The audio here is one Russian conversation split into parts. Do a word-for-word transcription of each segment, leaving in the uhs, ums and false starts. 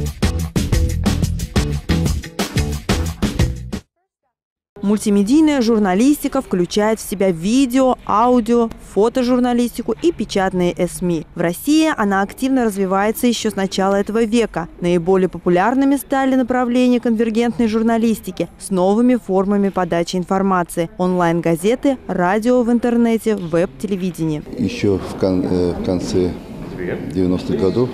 Мультимедийная журналистика включает в себя видео, аудио, фотожурналистику и печатные СМИ. В России она активно развивается еще с начала этого века. Наиболее популярными стали направления конвергентной журналистики с новыми формами подачи информации – онлайн-газеты, радио в интернете, веб-телевидение. Еще в, кон в конце девяностых годов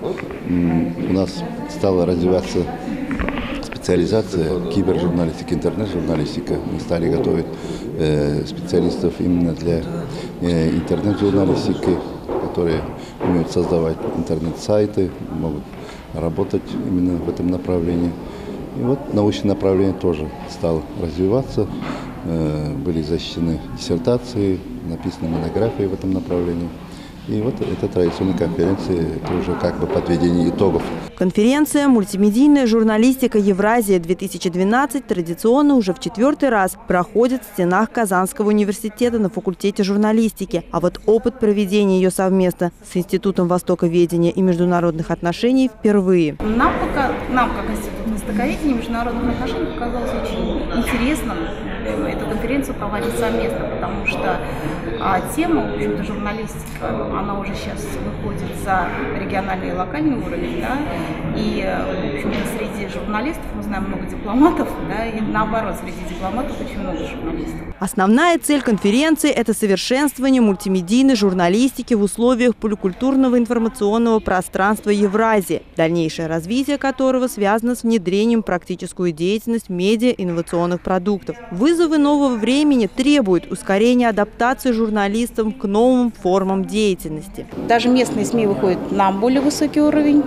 у нас стала развиваться специализация кибержурналистики, интернет-журналистика. Мы стали готовить э, специалистов именно для э, интернет-журналистики, которые умеют создавать интернет-сайты, могут работать именно в этом направлении. И вот научное направление тоже стало развиваться. Э, были защищены диссертации, написаны монографии в этом направлении. И вот эта традиционная конференция – это уже как бы подведение итогов. Конференция «Мультимедийная журналистика Евразия-две тысячи двенадцать» традиционно уже в четвертый раз проходит в стенах Казанского университета на факультете журналистики. А вот опыт проведения ее совместно с Институтом востоковедения и международных отношений впервые. Нам, пока, нам как Институт востоковедения и международных отношений, показалось очень интересным эту конференцию проводить совместно, потому что а, тема, в общем-то, журналистика, она уже сейчас выходит за региональный и локальный уровень, да, и, в общем-то, среди журналистов мы знаем много дипломатов, да, и наоборот, среди дипломатов очень много журналистов. Основная цель конференции – это совершенствование мультимедийной журналистики в условиях поликультурного информационного пространства Евразии, дальнейшее развитие которого связано с внедрением в практическую деятельность медиа-инновационных продуктов. Вызовы нового времени требуют ускорения адаптации журналистов к новым формам деятельности. Даже местные СМИ выходят на более высокий уровень,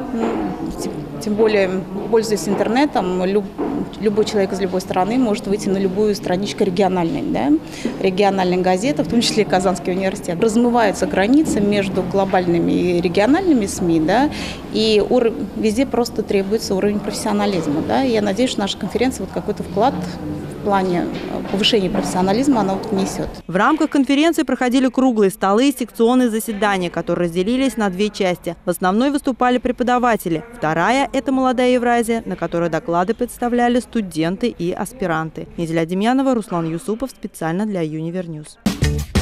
тем более, пользуясь интернетом, люб, любой человек из любой страны может выйти на любую страничку региональной, да, региональной газеты, в том числе и Казанский университет. Размываются границы между глобальными и региональными СМИ, да, и ур, везде просто требуется уровень профессионализма. Да, и я надеюсь, что наша конференция вот какой-то вклад в плане повышения профессионализма она вот внесет. В рамках конференции проходили круглые столы и секционные заседания, которые разделились на две части. В основной выступали преподаватели. Вторая – это «Молодая Евразия», на которой доклады представляли студенты и аспиранты. Неделя Демьянова, Руслан Юсупов. Специально для Универньюз.